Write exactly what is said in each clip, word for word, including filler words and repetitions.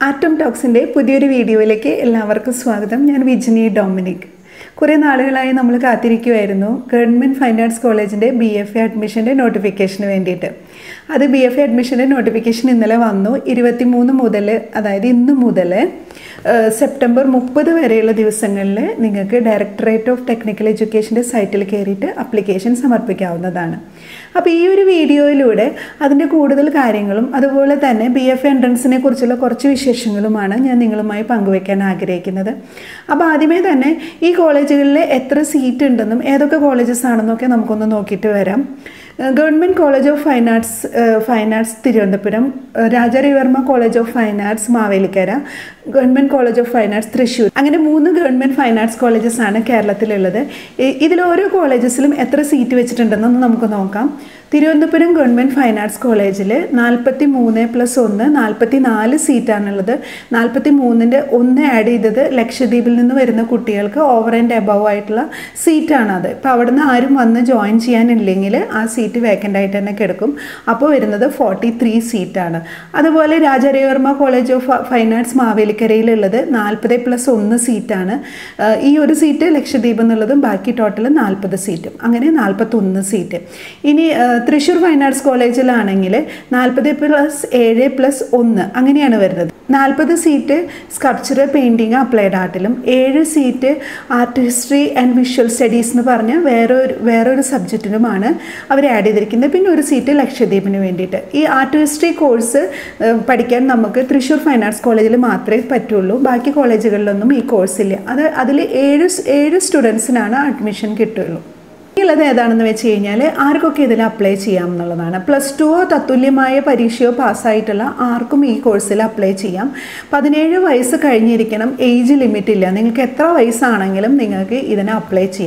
Atom ടോക്സിൻ്റെ പുതിയൊരു വീഡിയോയിലേക്ക് എല്ലാവർക്കും സ്വാഗതം. ഞാൻ വിജിനി ഡൊമിനിക്. കുറേ നാളുകളായി നമ്മൾ കാത്തിരിക്കുമായിരുന്നു ഗവൺമെൻറ് ഫൈൻ ആർട്സ് കോളേജിൻ്റെ ബി എഫ് എ അഡ്മിഷൻ്റെ നോട്ടിഫിക്കേഷന് വേണ്ടിയിട്ട്. അത് ബി എഫ് എ അഡ്മിഷൻ്റെ നോട്ടിഫിക്കേഷൻ ഇന്നലെ വന്നു. ഇരുപത്തി മൂന്ന് മുതൽ, അതായത് ഇന്ന് മുതൽ സെപ്റ്റംബർ മുപ്പത് വരെയുള്ള ദിവസങ്ങളിൽ നിങ്ങൾക്ക് ഡയറക്ടറേറ്റ് ഓഫ് ടെക്നിക്കൽ എഡ്യൂക്കേഷൻ്റെ സൈറ്റിൽ കയറിയിട്ട് അപ്ലിക്കേഷൻ സമർപ്പിക്കാവുന്നതാണ്. അപ്പോൾ ഈ ഒരു വീഡിയോയിലൂടെ അതിൻ്റെ കൂടുതൽ കാര്യങ്ങളും അതുപോലെ തന്നെ ബി എഫ് എൻട്രൻസിനെ കുറിച്ചുള്ള കുറച്ച് വിശേഷങ്ങളുമാണ് ഞാൻ നിങ്ങളുമായി പങ്കുവയ്ക്കാൻ ആഗ്രഹിക്കുന്നത്. അപ്പോൾ ആദ്യമേ തന്നെ ഈ കോളേജുകളിൽ എത്ര സീറ്റ് ഉണ്ടെന്നും ഏതൊക്കെ കോളേജസ് ആണെന്നൊക്കെ നമുക്കൊന്ന് നോക്കിയിട്ട് വരാം. Government college of fine arts fine arts Thiruvananthapuram, Raja Ravi Varma college of fine arts Mavelikkara, government college of fine arts Thrissur, അങ്ങനെ മൂന്ന് ഗവൺമെൻറ് ഫൈൻ ആർട്സ് കോളേജസ് ആണ് കേരളത്തിലുള്ളത്. ഇതിൽ ഓരോ കോളേജസിലും എത്ര സീറ്റ് വെച്ചിട്ടുണ്ടെന്നൊന്ന് നമുക്ക് നോക്കാം. തിരുവനന്തപുരം ഗവൺമെൻറ് ഫൈൻ ആർട്സ് കോളേജിൽ നാൽപ്പത്തി മൂന്ന് പ്ലസ് ഒന്ന് നാൽപ്പത്തി നാല് സീറ്റാണുള്ളത്. നാൽപ്പത്തി മൂന്നിൻ്റെ ഒന്ന് ആഡ് ചെയ്തത് ലക്ഷദ്വീപിൽ നിന്ന് വരുന്ന കുട്ടികൾക്ക് ഓവർ ആൻഡ് എബവ് ആയിട്ടുള്ള സീറ്റാണത്. ഇപ്പോൾ അവിടെ നിന്ന് ആരും വന്ന് ജോയിൻ ചെയ്യാനില്ലെങ്കിൽ ആ സീറ്റ് വേക്കൻ്റ് ആയിട്ട് തന്നെ കിടക്കും. അപ്പോൾ വരുന്നത് ഫോർട്ടി ത്രീ സീറ്റാണ്. അതുപോലെ Raja Ravi Varma college of fine arts മാവേലിക്കരയിലുള്ളത് നാൽപ്പത് പ്ലസ് ഒന്ന് സീറ്റാണ്. ഈ ഒരു സീറ്റ് ലക്ഷദ്വീപ് എന്നുള്ളതും ബാക്കി ടോട്ടൽ നാൽപ്പത് സീറ്റും, അങ്ങനെ നാൽപ്പത്തൊന്ന് സീറ്റ്. ഇനി തൃശ്ശൂർ ഫൈൻ ആർട്സ് കോളേജിലാണെങ്കിൽ നാൽപ്പത് പ്ലസ് ഏഴ് പ്ലസ് ഒന്ന് അങ്ങനെയാണ് വരുന്നത്. നാൽപ്പത് സീറ്റ് സ്കൾപ്ചറൽ പെയിൻറ്റിങ് അപ്ലൈഡ് ആർട്ടിലും, ഏഴ് seat art history and visual studies എന്ന് പറഞ്ഞ വേറൊരു വേറൊരു സബ്ജക്റ്റിനുമാണ് അവർ ആഡ് ചെയ്തിരിക്കുന്നത്. പിന്നെ ഒരു സീറ്റ് ലക്ഷദ്വീപിന് വേണ്ടിയിട്ട്. ഈ ആർട്ട് ഹിസ്റ്ററി കോഴ്സ് പഠിക്കാൻ നമുക്ക് തൃശ്ശൂർ ഫൈൻ ആർട്സ് കോളേജിൽ മാത്രമേ പറ്റുള്ളൂ. ബാക്കി കോളേജുകളിലൊന്നും ഈ കോഴ്സില്ല. അത് അതിൽ ഏഴ് ഏഴ് സ്റ്റുഡൻസിനാണ് അഡ്മിഷൻ കിട്ടുള്ളൂ. ഉള്ളത് ഏതാണെന്ന് വെച്ച് കഴിഞ്ഞാൽ ആർക്കൊക്കെ ഇതിൽ അപ്ലൈ ചെയ്യാം എന്നുള്ളതാണ്. പ്ലസ് ടുവോ തത്തുല്യമായ പരീക്ഷയോ പാസ്സായിട്ടുള്ള ആർക്കും ഈ കോഴ്സിൽ അപ്ലൈ ചെയ്യാം. പതിനേഴ് വയസ്സ് കഴിഞ്ഞിരിക്കണം, ഏജ് ലിമിറ്റ് ഇല്ല. നിങ്ങൾക്ക് എത്ര വയസ്സാണെങ്കിലും നിങ്ങൾക്ക് ഇതിനെ അപ്ലൈ ചെയ്യാം.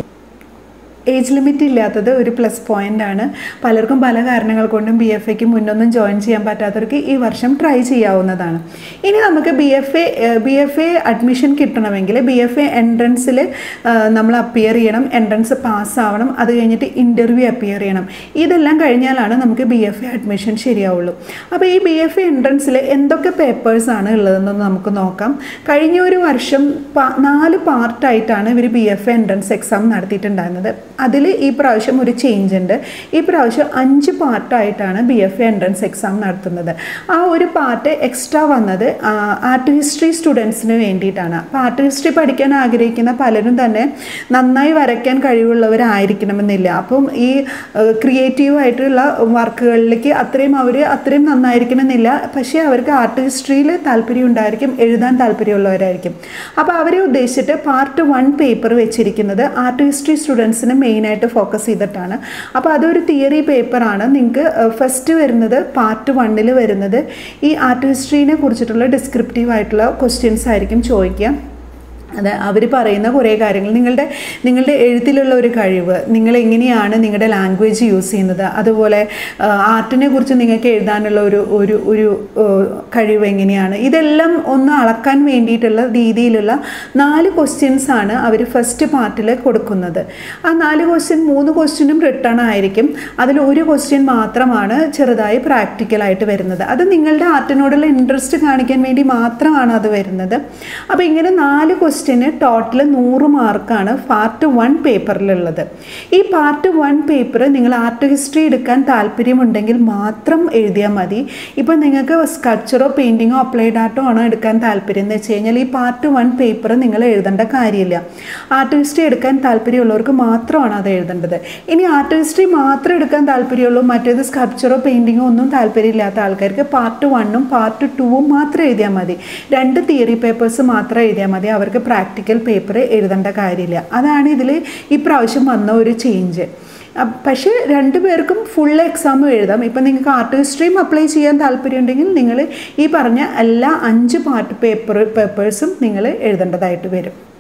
ഏജ് ലിമിറ്റ് ഇല്ലാത്തത് ഒരു പ്ലസ് പോയിൻ്റ് ആണ്. പലർക്കും പല കാരണങ്ങൾ കൊണ്ടും ബി എഫ് എക്ക് മുന്നൊന്നും ജോയിൻ ചെയ്യാൻ പറ്റാത്തവർക്ക് ഈ വർഷം ട്രൈ ചെയ്യാവുന്നതാണ്. ഇനി നമുക്ക് B F A B F A admission കിട്ടണമെങ്കിൽ ബി എഫ് എ എൻട്രൻസിൽ നമ്മൾ അപ്പിയർ ചെയ്യണം, എൻട്രൻസ് പാസ്സാവണം, അത് കഴിഞ്ഞിട്ട് ഇൻ്റർവ്യൂ അപ്പിയർ ചെയ്യണം. ഇതെല്ലാം കഴിഞ്ഞാലാണ് നമുക്ക് ബി എഫ് എ അഡ്മിഷൻ ശരിയാവുള്ളൂ. അപ്പോൾ ഈ ബി എഫ് എ എൻട്രൻസിൽ എന്തൊക്കെ പേപ്പേഴ്സാണ് ഉള്ളതെന്നൊന്ന് നമുക്ക് നോക്കാം. കഴിഞ്ഞ ഒരു വർഷം നാല് പാർട്ടായിട്ടാണ് ഇവർ B F A entrance exam നടത്തിയിട്ടുണ്ടായിരുന്നത്. അതിൽ ഈ പ്രാവശ്യം ഒരു ചേഞ്ച് ഉണ്ട്. ഈ പ്രാവശ്യം അഞ്ച് പാർട്ടായിട്ടാണ് B F A entrance exam നടത്തുന്നത്. ആ ഒരു പാർട്ട് എക്സ്ട്രാ വന്നത് ആർട്ട് ഹിസ്റ്ററി സ്റ്റുഡൻസിന് വേണ്ടിയിട്ടാണ്. അപ്പോൾ ആർട്ട് ഹിസ്റ്ററി പഠിക്കാൻ ആഗ്രഹിക്കുന്ന പലരും തന്നെ നന്നായി വരയ്ക്കാൻ കഴിവുള്ളവരായിരിക്കണമെന്നില്ല. അപ്പം ഈ ക്രിയേറ്റീവായിട്ടുള്ള വർക്കുകളിലേക്ക് അത്രയും അവർ അത്രയും നന്നായിരിക്കണമെന്നില്ല. പക്ഷേ അവർക്ക് ആർട്ട് ഹിസ്റ്ററിയിൽ താല്പര്യം ഉണ്ടായിരിക്കും, എഴുതാൻ താല്പര്യമുള്ളവരായിരിക്കും. അപ്പോൾ അവരെ ഉദ്ദേശിച്ചിട്ട് പാർട്ട് വൺ പേപ്പർ വെച്ചിരിക്കുന്നത് ആർട്ട് ഹിസ്റ്ററി സ്റ്റുഡൻസിന് മെയിനായിട്ട് ഫോക്കസ് ചെയ്തിട്ടാണ്. അപ്പോൾ അതൊരു തിയറി പേപ്പറാണ്. നിങ്ങൾക്ക് ഫസ്റ്റ് വരുന്നത് പാർട്ട് വണ്ണിൽ വരുന്നത് ഈ ആർട്ട് ഹിസ്റ്ററിനെ കുറിച്ചിട്ടുള്ള ഡിസ്ക്രിപ്റ്റീവ് ആയിട്ടുള്ള ക്വസ്റ്റ്യൻസ് ആയിരിക്കും ചോദിക്കുക. അത് അവർ പറയുന്ന കുറേ കാര്യങ്ങൾ, നിങ്ങളുടെ നിങ്ങളുടെ എഴുത്തിലുള്ള ഒരു കഴിവ്, നിങ്ങൾ എങ്ങനെയാണ് നിങ്ങളുടെ ലാംഗ്വേജ് യൂസ് ചെയ്യുന്നത്, അതുപോലെ ആർട്ടിനെ കുറിച്ച് നിങ്ങൾക്ക് എഴുതാനുള്ള ഒരു ഒരു ഒരു കഴിവ് എങ്ങനെയാണ്, ഇതെല്ലാം ഒന്ന് അളക്കാൻ വേണ്ടിയിട്ടുള്ള രീതിയിലുള്ള നാല് ക്വസ്റ്റ്യൻസ് ആണ് അവർ ഫസ്റ്റ് പാർട്ടിൽ കൊടുക്കുന്നത്. ആ നാല് ക്വസ്റ്റ്യൻ മൂന്ന് ക്വസ്റ്റ്യനും റിട്ടേൺ ആയിരിക്കും. അതിൽ ഒരു ക്വസ്റ്റ്യൻ മാത്രമാണ് ചെറുതായി പ്രാക്ടിക്കലായിട്ട് വരുന്നത്. അത് നിങ്ങളുടെ ആർട്ടിനോടുള്ള ഇൻട്രസ്റ്റ് കാണിക്കാൻ വേണ്ടി മാത്രമാണ് അത് വരുന്നത്. അപ്പോൾ ഇങ്ങനെ നാല് ക്വസ്റ്റ്യൻ ടോട്ടൽ നൂറ് മാർക്കാണ് പാർട്ട് വൺ പേപ്പറിലുള്ളത്. ഈ പാർട്ട് വൺ പേപ്പർ നിങ്ങൾ ആർട്ട് ഹിസ്റ്ററി എടുക്കാൻ താല്പര്യമുണ്ടെങ്കിൽ മാത്രം എഴുതിയാൽ മതി. ഇപ്പം നിങ്ങൾക്ക് സ്കൾപ്ചറോ പെയിൻറ്റിങ്ങോ അപ്ലൈഡ് ആർട്ടോ ആണോ എടുക്കാൻ താല്പര്യം എന്ന് വെച്ച് കഴിഞ്ഞാൽ ഈ പാർട്ട് വൺ പേപ്പർ നിങ്ങൾ എഴുതേണ്ട കാര്യമില്ല. ആർട്ട് ഹിസ്റ്ററി എടുക്കാൻ താല്പര്യമുള്ളവർക്ക് മാത്രമാണ് അത് എഴുതേണ്ടത്. ഇനി ആർട്ട് ഹിസ്റ്ററി മാത്രം എടുക്കാൻ താല്പര്യമുള്ളൂ, മറ്റേത് സ്കൾപ്ചറോ പെയിൻറ്റിങ്ങോ ഒന്നും താല്പര്യമില്ലാത്ത ആൾക്കാർക്ക് പാർട്ട് വണ്ണും പാർട്ട് ടൂവും മാത്രം എഴുതിയാൽ മതി. രണ്ട് തിയറി പേപ്പേഴ്സ് മാത്രം എഴുതിയാൽ മതി. അവർക്ക് പ്രാക്ടിക്കൽ പേപ്പർ എഴുതേണ്ട കാര്യമില്ല. അതാണ് ഇതിൽ ഈ പ്രാവശ്യം വന്ന ഒരു ചേഞ്ച്. പക്ഷേ രണ്ടു പേർക്കും ഫുൾ എക്സാമും എഴുതാം. ഇപ്പം നിങ്ങൾക്ക് ആർട്ട് ഹിസ്റ്ററിയും അപ്ലൈ ചെയ്യാൻ താല്പര്യമുണ്ടെങ്കിൽ നിങ്ങൾ ഈ പറഞ്ഞ എല്ലാ അഞ്ച് പാർട്ട് പേപ്പർ പേപ്പേഴ്സും നിങ്ങൾ എഴുതേണ്ടതായിട്ട് വരും.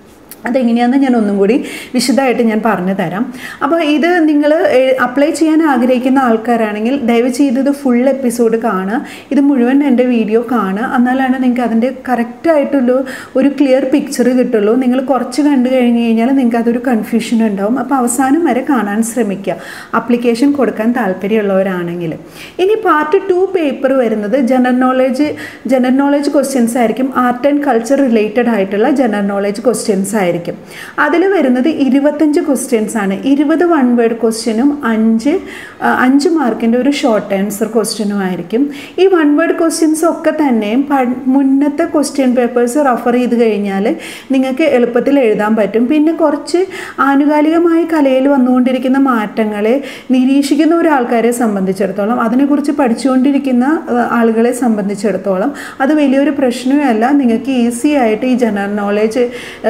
അതെങ്ങനെയാണെന്ന് ഞാൻ ഒന്നും കൂടി വിശദമായിട്ട് ഞാൻ പറഞ്ഞു തരാം. അപ്പോൾ ഇത് നിങ്ങൾ അപ്ലൈ ചെയ്യാൻ ആഗ്രഹിക്കുന്ന ആൾക്കാരാണെങ്കിൽ ദയവ് ചെയ്തത് ഫുൾ എപ്പിസോഡ് കാണുക, ഇത് മുഴുവൻ എൻ്റെ വീഡിയോ കാണുക, എന്നാലാണ് നിങ്ങൾക്ക് അതിൻ്റെ കറക്റ്റായിട്ടുള്ള ഒരു ക്ലിയർ പിക്ചർ കിട്ടുള്ളൂ. നിങ്ങൾ കുറച്ച് കണ്ടു കഴിഞ്ഞ് കഴിഞ്ഞാൽ നിങ്ങൾക്ക് അതൊരു കൺഫ്യൂഷൻ ഉണ്ടാവും. അപ്പോൾ അവസാനം വരെ കാണാൻ ശ്രമിക്കുക അപ്ലിക്കേഷൻ കൊടുക്കാൻ താല്പര്യമുള്ളവരാണെങ്കിൽ. ഇനി പാർട്ട് ടു പേപ്പർ വരുന്നത് general knowledge general knowledge questions ആയിരിക്കും. ആർട്ട് ആൻഡ് കൾച്ചർ റിലേറ്റഡ് ആയിട്ടുള്ള ജനറൽ നോളേജ് ക്വസ്റ്റ്യൻസ് ആയിരിക്കും. അതിൽ വരുന്നത് ഇരുപത്തഞ്ച് ക്വസ്റ്റ്യൻസ് ആണ്. ഇരുപത് വൺ വേർഡ് ക്വസ്റ്റ്യനും അഞ്ച് അഞ്ച് മാർക്കിൻ്റെ ഒരു ഷോർട്ട് ആൻസർ ക്വസ്റ്റ്യനും ആയിരിക്കും. ഈ വൺ വേർഡ് ക്വസ്റ്റ്യൻസ് ഒക്കെ തന്നെയും മുന്നത്തെ ക്വസ്റ്റ്യൻ പേപ്പേഴ്സ് റഫർ ചെയ്ത് കഴിഞ്ഞാൽ നിങ്ങൾക്ക് എളുപ്പത്തിൽ എഴുതാൻ പറ്റും. പിന്നെ കുറച്ച് ആനുകാലികമായി കലയിൽ വന്നുകൊണ്ടിരിക്കുന്ന മാറ്റങ്ങളെ നിരീക്ഷിക്കുന്ന ഒരാൾക്കാരെ സംബന്ധിച്ചിടത്തോളം, അതിനെക്കുറിച്ച് പഠിച്ചുകൊണ്ടിരിക്കുന്ന ആളുകളെ സംബന്ധിച്ചിടത്തോളം അത് വലിയൊരു പ്രശ്നമേ അല്ല. നിങ്ങൾക്ക് ഈസി ആയിട്ട് ഈ ജനറൽ നോളേജ്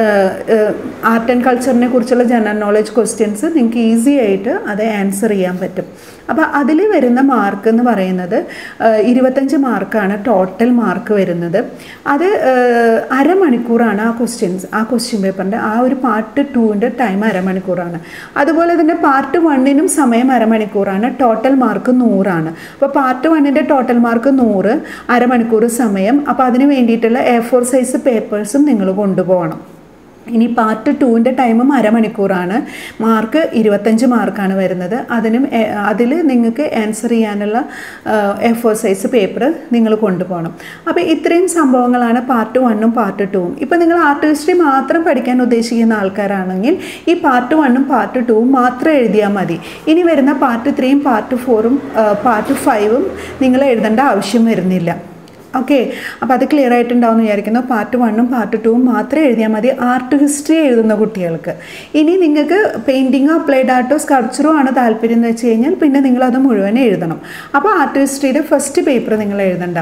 ആർട്ട് ആൻഡ് കൾച്ചറിനെ കുറിച്ചുള്ള ജനറൽ നോളേജ് ക്വസ്റ്റ്യൻസ് നിങ്ങൾക്ക് ഈസി ആയിട്ട് അത് ആൻസർ ചെയ്യാൻ പറ്റും. അപ്പോൾ അതിൽ വരുന്ന മാർക്ക് എന്ന് പറയുന്നത് ഇരുപത്തഞ്ച് മാർക്കാണ് ടോട്ടൽ മാർക്ക് വരുന്നത്. അത് അരമണിക്കൂറാണ് ആ ക്വസ്റ്റ്യൻസ് ആ ക്വസ്റ്റ്യൻ പേപ്പറിൻ്റെ ആ ഒരു പാർട്ട് ടൂവിൻ്റെ ടൈം അരമണിക്കൂറാണ്. അതുപോലെ തന്നെ പാർട്ട് വണ്ണിനും സമയം അരമണിക്കൂറാണ്. ടോട്ടൽ മാർക്ക് നൂറാണ്. അപ്പോൾ പാർട്ട് വണ്ണിൻ്റെ ടോട്ടൽ മാർക്ക് നൂറ്, അരമണിക്കൂർ സമയം. അപ്പോൾ അതിന് വേണ്ടിയിട്ടുള്ള എ ഫോർ സൈസ് പേപ്പേഴ്സും നിങ്ങൾ കൊണ്ടുപോകണം. ഇനി പാർട്ട് ടുവിൻ്റെ ടൈമും അരമണിക്കൂറാണ്. മാർക്ക് ഇരുപത്തഞ്ച് മാർക്കാണ് വരുന്നത്. അതിനും അതിൽ നിങ്ങൾക്ക് ആൻസർ ചെയ്യാനുള്ള എ ഫോർ സൈസ് പേപ്പർ നിങ്ങൾ കൊണ്ടുപോകണം. അപ്പോൾ ഇത്രയും സംഭവങ്ങളാണ് പാർട്ട് വണ്ണും പാർട്ട് ടൂവും. ഇപ്പോൾ നിങ്ങൾ ആർട്ട് ഹിസ്റ്ററി മാത്രം പഠിക്കാൻ ഉദ്ദേശിക്കുന്ന ആൾക്കാരാണെങ്കിൽ ഈ പാർട്ട് വണ്ണും പാർട്ട് ടൂവും മാത്രം എഴുതിയാൽ മതി. ഇനി വരുന്ന പാർട്ട് ത്രീയും പാർട്ട് ഫോറും പാർട്ട് ഫൈവും നിങ്ങൾ എഴുതേണ്ട ആവശ്യം വരുന്നില്ല. ഓക്കെ, അപ്പോൾ അത് ക്ലിയർ ആയിട്ടുണ്ടാവും എന്ന് വിചാരിക്കുന്നു. പാർട്ട് വണ്ണും പാർട്ട് ടൂവും മാത്രം എഴുതിയാൽ മതി ആർട്ട് ഹിസ്റ്ററി എഴുതുന്ന കുട്ടികൾക്ക്. ഇനി നിങ്ങൾക്ക് പെയിൻറ്റിങ്ങോ അപ്ലൈഡ് ആർട്ടോ സ്കൾപ്ചറോ ആണ് താല്പര്യം എന്ന് വെച്ച് കഴിഞ്ഞാൽ പിന്നെ നിങ്ങളത് മുഴുവൻ എഴുതണം. അപ്പോൾ ആർട്ട് ഹിസ്റ്ററിയുടെ ഫസ്റ്റ് പേപ്പർ നിങ്ങൾ എഴുതണ്ട.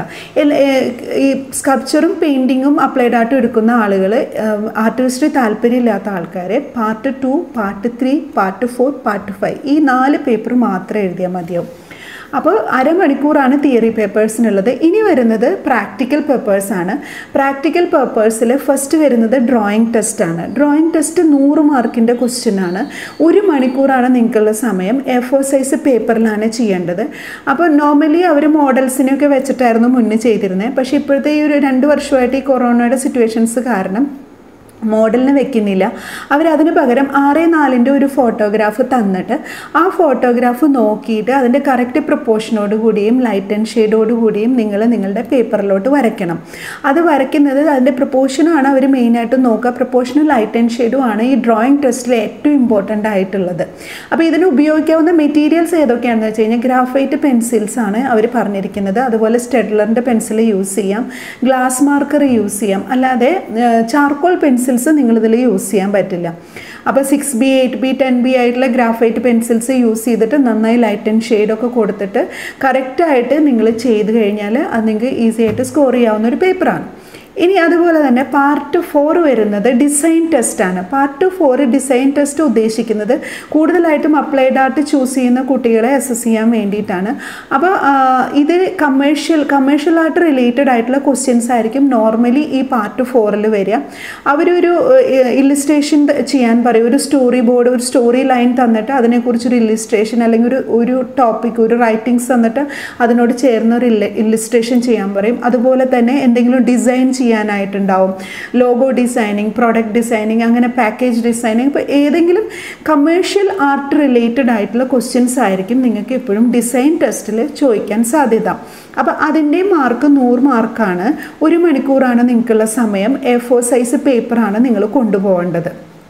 ഈ സ്കൾപ്ചറും പെയിൻറ്റിങ്ങും അപ്ലൈഡ് ആർട്ടും എടുക്കുന്ന ആളുകൾ, ആർട്ട് ഹിസ്റ്ററി താല്പര്യമില്ലാത്ത ആൾക്കാർ part two, part three, part four, part five ഈ നാല് പേപ്പർ മാത്രം എഴുതിയാൽ മതിയാവും. അപ്പോൾ അരമണിക്കൂറാണ് തിയറി പേപ്പേഴ്സിനുള്ളത്. ഇനി വരുന്നത് പ്രാക്ടിക്കൽ പേപ്പേഴ്സാണ്. പ്രാക്ടിക്കൽ പേപ്പേഴ്സിൽ ഫസ്റ്റ് വരുന്നത് ഡ്രോയിങ് ടെസ്റ്റാണ്. ഡ്രോയിങ് ടെസ്റ്റ് നൂറ് മാർക്കിൻ്റെ ക്വസ്റ്റ്യനാണ്. ഒരു മണിക്കൂറാണ് നിങ്ങൾക്കുള്ള സമയം. എ ഫോർ സൈസ് പേപ്പറിലാണ് ചെയ്യേണ്ടത്. അപ്പോൾ നോർമലി അവർ മോഡൽസിനെയൊക്കെ വെച്ചിട്ടായിരുന്നു മുന്നേ ചെയ്തിരുന്നത്. പക്ഷേ ഇപ്പോഴത്തെ ഈ ഒരു രണ്ട് വർഷമായിട്ട് ഈ കൊറോണയുടെ സിറ്റുവേഷൻസ് കാരണം മോഡലിന് വെക്കുന്നില്ല. അവരതിന് പകരം ആറ് നാലിൻ്റെ ഒരു ഫോട്ടോഗ്രാഫ് തന്നിട്ട് ആ ഫോട്ടോഗ്രാഫ് നോക്കിയിട്ട് അതിൻ്റെ കറക്റ്റ് പ്രൊപ്പോർഷനോട് കൂടിയും ലൈറ്റ് ആൻഡ് ഷെയ്ഡോട് കൂടിയും നിങ്ങൾ നിങ്ങളുടെ പേപ്പറിലോട്ട് വരയ്ക്കണം. അത് വരയ്ക്കുന്നത് അതിൻ്റെ പ്രൊപ്പോർഷനാണ് അവർ മെയിനായിട്ട് നോക്കുക. പ്രൊപ്പോർഷനും ലൈറ്റ് ആൻഡ് ഷെയ്ഡും ആണ് ഈ ഡ്രോയിങ് ടെസ്റ്റിൽ ഏറ്റവും ഇമ്പോർട്ടൻ്റ് ആയിട്ടുള്ളത്. അപ്പോൾ ഇതിന് ഉപയോഗിക്കാവുന്ന മെറ്റീരിയൽസ് ഏതൊക്കെയാണെന്ന് വെച്ച് കഴിഞ്ഞാൽ ഗ്രാഫൈറ്റ് പെൻസിൽസ് ആണ് അവർ പറഞ്ഞിരിക്കുന്നത്. അതുപോലെ സ്റ്റെഡ്ലറിൻ്റെ പെൻസിൽ യൂസ് ചെയ്യാം, ഗ്ലാസ് മാർക്കർ യൂസ് ചെയ്യാം. അല്ലാതെ ചാർക്കോൾ പെൻസിൽ നിങ്ങളിതിൽ യൂസ് ചെയ്യാൻ പറ്റില്ല. അപ്പോൾ six B eight B ten B ആയിട്ടുള്ള ഗ്രാഫൈറ്റ് പെൻസിൽസ് യൂസ് ചെയ്തിട്ട് നന്നായി ലൈറ്റ് ആൻഡ് ഷെയ്ഡൊക്കെ കൊടുത്തിട്ട് കറക്റ്റായിട്ട് നിങ്ങൾ ചെയ്ത് കഴിഞ്ഞാൽ അത് നിങ്ങൾക്ക് ഈസി ആയിട്ട് സ്കോർ ചെയ്യാവുന്ന ഒരു പേപ്പറാണ്. ഇനി അതുപോലെ തന്നെ പാർട്ട് ഫോർ വരുന്നത് ഡിസൈൻ ടെസ്റ്റാണ്. പാർട്ട് ഫോർ ഡിസൈൻ ടെസ്റ്റ് ഉദ്ദേശിക്കുന്നത് കൂടുതലായിട്ടും അപ്ലൈഡ് ആർട്ട് ചൂസ് ചെയ്യുന്ന കുട്ടികളെ അസസ് ചെയ്യാൻ വേണ്ടിയിട്ടാണ്. അപ്പോൾ ഇത് കമേഴ്ഷ്യൽ കമേഴ്ഷ്യൽ ആർട്ട് റിലേറ്റഡ് ആയിട്ടുള്ള ക്വസ്റ്റ്യൻസ് ആയിരിക്കും നോർമലി ഈ പാർട്ട് ഫോറിൽ വരിക. അവരൊരു ഇല്ലുസ്ട്രേഷൻ ചെയ്യാൻ പറയും. ഒരു സ്റ്റോറി ബോർഡ്, ഒരു സ്റ്റോറി ലൈൻ തന്നിട്ട് അതിനെക്കുറിച്ചൊരു ഇല്ലുസ്ട്രേഷൻ അല്ലെങ്കിൽ ഒരു ഒരു ടോപ്പിക്, ഒരു റൈറ്റിങ്സ് തന്നിട്ട് അതിനോട് ചേർന്ന ഒരു ഇല്ലുസ്ട്രേഷൻ ചെയ്യാൻ പറയും. അതുപോലെ തന്നെ എന്തെങ്കിലും ഡിസൈൻ ചെയ്യാനായിട്ടുണ്ടാവും. ലോഗോ ഡിസൈനിങ്, പ്രോഡക്റ്റ് ഡിസൈനിങ്, അങ്ങനെ പാക്കേജ് ഡിസൈനിങ്. ഇപ്പോൾ ഏതെങ്കിലും കമേഴ്ഷ്യൽ ആർട്ട് റിലേറ്റഡ് ആയിട്ടുള്ള ക്വസ്റ്റ്യൻസ് ആയിരിക്കും നിങ്ങൾക്ക് എപ്പോഴും ഡിസൈൻ ടെസ്റ്റിൽ ചോദിക്കാൻ സാധ്യത. അപ്പോൾ അതിൻ്റെ മാർക്ക് നൂറ് മാർക്കാണ്. ഒരു മണിക്കൂറാണ് നിങ്ങൾക്കുള്ള സമയം. എ ഫോർ സൈസ് പേപ്പറാണ് നിങ്ങൾ കൊണ്ടുപോകേണ്ടത്.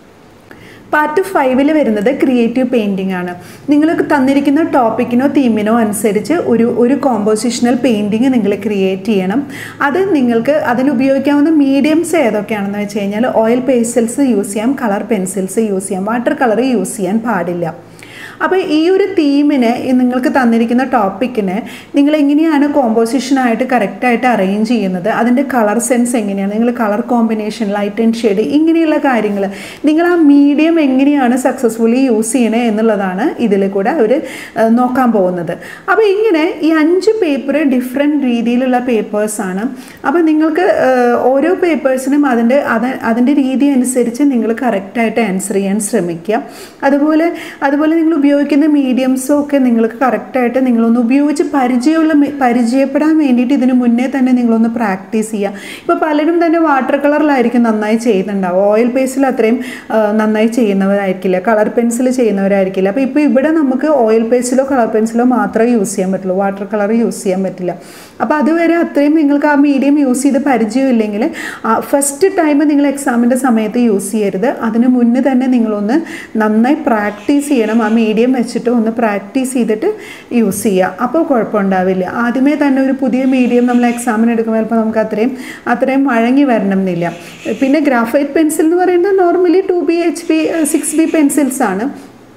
പാർട്ട് ഫൈവിൽ വരുന്നത് ക്രിയേറ്റീവ് പെയിൻറ്റിംഗ് ആണ്. നിങ്ങൾക്ക് തന്നിരിക്കുന്ന ടോപ്പിക്കിനോ തീമിനോ അനുസരിച്ച് ഒരു ഒരു കോമ്പോസിഷണൽ പെയിൻറ്റിങ് നിങ്ങൾ ക്രിയേറ്റ് ചെയ്യണം. അത് നിങ്ങൾക്ക് അതിനുപയോഗിക്കാവുന്ന മീഡിയംസ് ഏതൊക്കെയാണെന്ന് വെച്ച് കഴിഞ്ഞാൽ ഓയിൽ പെൻസിൽസ് യൂസ് ചെയ്യാം, കളർ പെൻസിൽസ് യൂസ് ചെയ്യാം, വാട്ടർ കളർ യൂസ് ചെയ്യാൻ പാടില്ല. അപ്പോൾ ഈ ഒരു തീമിന് നിങ്ങൾക്ക് തന്നിരിക്കുന്ന ടോപ്പിക്കിന് നിങ്ങൾ എങ്ങനെയാണ് കോമ്പോസിഷനായിട്ട് കറക്റ്റായിട്ട് അറേഞ്ച് ചെയ്യുന്നത്, അതിൻ്റെ കളർ സെൻസ് എങ്ങനെയാണ്, നിങ്ങൾ colour combination, light and shade, ഇങ്ങനെയുള്ള കാര്യങ്ങൾ നിങ്ങൾ ആ മീഡിയം എങ്ങനെയാണ് സക്സസ്ഫുള്ളി യൂസ് ചെയ്യണേ എന്നുള്ളതാണ് ഇതിൽ കൂടെ അവർ നോക്കാൻ പോകുന്നത്. അപ്പോൾ ഇങ്ങനെ ഈ അഞ്ച് പേപ്പർ ഡിഫറെൻറ്റ് രീതിയിലുള്ള പേപ്പേഴ്സാണ്. അപ്പോൾ നിങ്ങൾക്ക് ഓരോ പേപ്പേഴ്സിനും അതിൻ്റെ അത് അതിൻ്റെ രീതി അനുസരിച്ച് നിങ്ങൾ കറക്റ്റായിട്ട് ആൻസർ ചെയ്യാൻ ശ്രമിക്കുക. അതുപോലെ അതുപോലെ നിങ്ങൾ ഉപയോഗിക്കുന്ന മീഡിയംസും ഒക്കെ നിങ്ങൾക്ക് കറക്റ്റായിട്ട് നിങ്ങളൊന്ന് ഉപയോഗിച്ച് പരിചയമുള്ള പരിചയപ്പെടാൻ വേണ്ടിയിട്ട് ഇതിന് മുന്നേ തന്നെ നിങ്ങളൊന്ന് പ്രാക്ടീസ് ചെയ്യുക. ഇപ്പോൾ പലരും തന്നെ വാട്ടർ കളറിലായിരിക്കും നന്നായി ചെയ്യുന്നുണ്ടാവും, ഓയിൽ പേൻസിൽ അത്രയും നന്നായി ചെയ്യുന്നവരായിരിക്കില്ല, കളർ പെൻസിൽ ചെയ്യുന്നവരായിരിക്കില്ല. അപ്പോൾ ഇപ്പോൾ ഇവിടെ നമുക്ക് ഓയിൽ പെൻസിലോ കളർ പെൻസിലോ മാത്രമേ യൂസ് ചെയ്യാൻ പറ്റുള്ളൂ, വാട്ടർ കളർ യൂസ് ചെയ്യാൻ പറ്റില്ല. അപ്പോൾ അതുവരെ അത്രയും നിങ്ങൾക്ക് ആ മീഡിയം യൂസ് ചെയ്ത് പരിചയമില്ലെങ്കിൽ ഫസ്റ്റ് ടൈം നിങ്ങൾ എക്സാമിൻ്റെ സമയത്ത് യൂസ് ചെയ്യരുത്. അതിന് മുന്നേ തന്നെ നിങ്ങളൊന്ന് നന്നായി പ്രാക്ടീസ് ചെയ്യണം. ആ മീഡിയം വെച്ചിട്ട് ഒന്ന് പ്രാക്ടീസ് ചെയ്തിട്ട് യൂസ് ചെയ്യുക. അപ്പോൾ കുഴപ്പമുണ്ടാവില്ല. ആദ്യമേ തന്നെ ഒരു പുതിയ മീഡിയം നമ്മൾ എക്സാമിന് എടുക്കുമ്പോൾ ചിലപ്പോൾ നമുക്ക് അത്രയും അത്രയും വഴങ്ങി വരണം എന്നില്ല. പിന്നെ ഗ്രാഫൈറ്റ് പെൻസിൽ എന്ന് പറയുന്നത് normally two B H B six B പെൻസിൽസാണ്.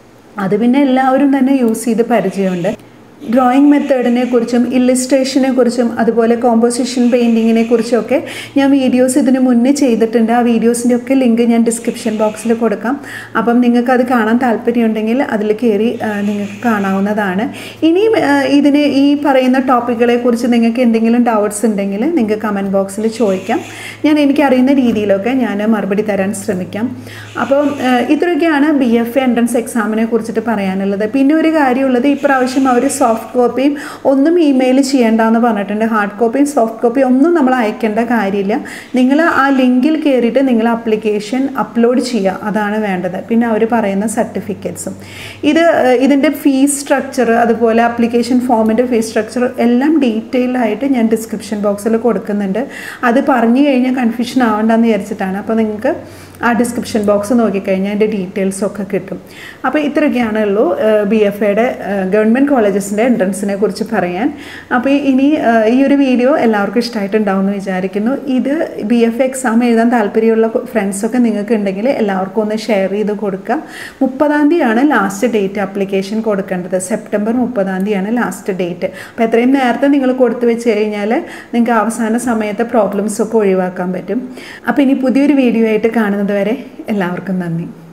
അത് പിന്നെ എല്ലാവരും തന്നെ യൂസ് ചെയ്ത് പരിചയമുണ്ട്. ഡ്രോയിങ് മെത്തേഡിനെ കുറിച്ചും ഇല്ലിസ്ട്രേഷനെ കുറിച്ചും അതുപോലെ കോമ്പോസിഷൻ പെയിൻറ്റിങ്ങിനെ കുറിച്ചൊക്കെ ഞാൻ വീഡിയോസ് ഇതിന് മുന്നേ ചെയ്തിട്ടുണ്ട്. ആ വീഡിയോസിൻ്റെ ഒക്കെ ലിങ്ക് ഞാൻ ഡിസ്ക്രിപ്ഷൻ ബോക്സിൽ കൊടുക്കാം. അപ്പം നിങ്ങൾക്കത് കാണാൻ താല്പര്യമുണ്ടെങ്കിൽ അതിൽ കയറി നിങ്ങൾക്ക് കാണാവുന്നതാണ്. ഇനിയും ഇതിന് ഈ പറയുന്ന ടോപ്പിക്കുകളെ കുറിച്ച് നിങ്ങൾക്ക് എന്തെങ്കിലും ഡൗട്ട്സ് ഉണ്ടെങ്കിൽ നിങ്ങൾക്ക് കമൻറ്റ് ബോക്സിൽ ചോദിക്കാം. ഞാൻ എനിക്കറിയുന്ന രീതിയിലൊക്കെ ഞാൻ മറുപടി തരാൻ ശ്രമിക്കാം. അപ്പോൾ ഇത്രയൊക്കെയാണ് ബി എഫ് എ എൻട്രൻസ് എക്സാമിനെ കുറിച്ചിട്ട് പറയാനുള്ളത്. പിന്നെ ഒരു കാര്യമുള്ളത്, ഇപ്രാവശ്യം അവർ സോഫ്റ്റ് കോപ്പിയും ഒന്നും ഇമെയിൽ ചെയ്യേണ്ടെന്ന് പറഞ്ഞിട്ടുണ്ട്. ഹാർഡ് കോപ്പിയും സോഫ്റ്റ് കോപ്പിയും ഒന്നും നമ്മൾ അയക്കേണ്ട കാര്യമില്ല. നിങ്ങൾ ആ ലിങ്കിൽ കയറിയിട്ട് നിങ്ങൾ ആപ്ലിക്കേഷൻ അപ്ലോഡ് ചെയ്യുക, അതാണ് വേണ്ടത്. പിന്നെ അവർ പറയുന്ന സർട്ടിഫിക്കറ്റ്സും ഇത് ഇതിൻ്റെ ഫീസ് സ്ട്രക്ചർ അതുപോലെ ആപ്ലിക്കേഷൻ ഫോമിൻ്റെ ഫീസ് സ്ട്രക്ചർ എല്ലാം ഡീറ്റെയിൽ ആയിട്ട് ഞാൻ ഡിസ്ക്രിപ്ഷൻ ബോക്സിൽ കൊടുക്കുന്നുണ്ട്. അത് പറഞ്ഞു കഴിഞ്ഞാൽ കൺഫ്യൂഷൻ ആവണ്ടെന്ന് വിചാരിച്ചിട്ടാണ്. അപ്പോൾ നിങ്ങൾക്ക് ആ ഡിസ്ക്രിപ്ഷൻ ബോക്സ് നോക്കിക്കഴിഞ്ഞാൽ അതിൻ്റെ ഡീറ്റെയിൽസൊക്കെ കിട്ടും. അപ്പോൾ ഇത്രയൊക്കെയാണ് ഉള്ളൂ ബി എഫ് എയുടെ ഗവൺമെൻറ് കോളേജസിൻ്റെ എൻട്രൻസിനെ കുറിച്ച് പറയാൻ. അപ്പോൾ ഇനി ഈ ഒരു വീഡിയോ എല്ലാവർക്കും ഇഷ്ടമായിട്ടുണ്ടാവുമെന്ന് വിചാരിക്കുന്നു. ഇത് ബി എഫ് എക്സാം എഴുതാൻ താല്പര്യമുള്ള ഫ്രണ്ട്സൊക്കെ നിങ്ങൾക്ക് ഉണ്ടെങ്കിൽ എല്ലാവർക്കും ഒന്ന് ഷെയർ ചെയ്ത് കൊടുക്കുക. മുപ്പതാം തീയതിയാണ് ലാസ്റ്റ് ഡേറ്റ് ആപ്ലിക്കേഷൻ കൊടുക്കേണ്ടത്. സെപ്റ്റംബർ മുപ്പതാം തീയതിയാണ് ലാസ്റ്റ് ഡേറ്റ്. അപ്പോൾ എത്രയും നേരത്തെ നിങ്ങൾ കൊടുത്തു വെച്ച് കഴിഞ്ഞാൽ നിങ്ങൾക്ക് അവസാന സമയത്തെ പ്രോബ്ലംസൊക്കെ ഒഴിവാക്കാൻ പറ്റും. അപ്പോൾ ഇനി പുതിയൊരു വീഡിയോ ആയിട്ട് കാണുന്നത് വരെ എല്ലാവർക്കും നന്ദി.